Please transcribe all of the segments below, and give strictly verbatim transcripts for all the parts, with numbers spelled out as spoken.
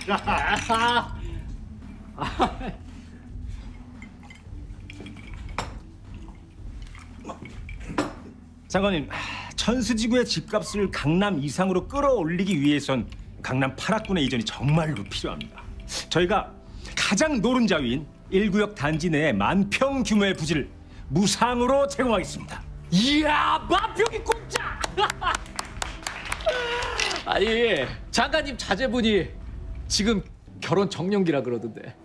장관님, 천수지구의 집값을 강남 이상으로 끌어올리기 위해선 강남 팔 학군의 이전이 정말로 필요합니다. 저희가 가장 노른자 위인 일 구역 단지 내에 만평 규모의 부지를 무상으로 제공하겠습니다. 이야, 만평이 공짜! 아니, 장관님 자제분이 지금 결혼 정년기라 그러던데.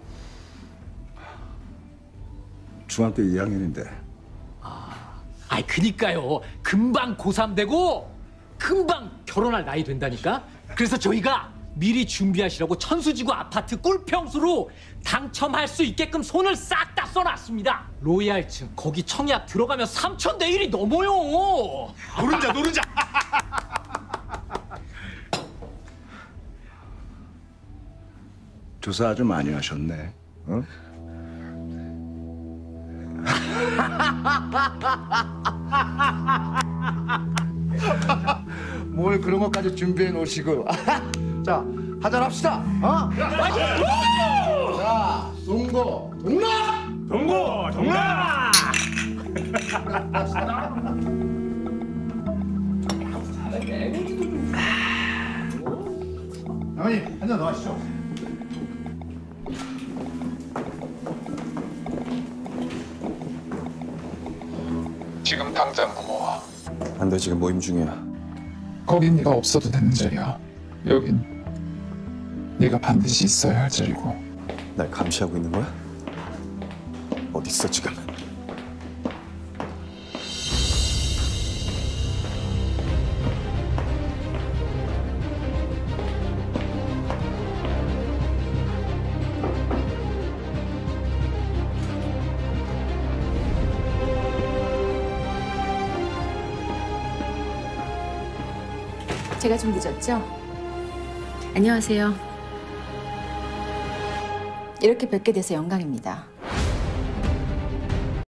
중학교 이 학년인데. 아, 아이 그니까요. 금방 고삼 되고 금방 결혼할 나이 된다니까. 그래서 저희가 미리 준비하시라고 천수지구 아파트 꿀평수로 당첨할 수 있게끔 손을 싹 다 써놨습니다. 로얄층 거기 청약 들어가면 삼천 대 일이 넘어요. 노른자 노른자. 조사 아주 많이 하셨네. 어? 뭘 그런 것까지 준비해 놓으시고. 자, 하잔합시다. 어? 자, 동고, 동락! 동고 동락! 어머니, 한잔 더 하시죠. 지금 당장 넘어와. 안 돼, 지금 모임 중이야. 거긴 네가 없어도 되는 자리야. 여긴 네가 반드시 있어야 할 자리고. 날 감시하고 있는 거야? 어디 있어 지금? 제가 좀 늦었죠? 안녕하세요. 이렇게 뵙게 돼서 영광입니다.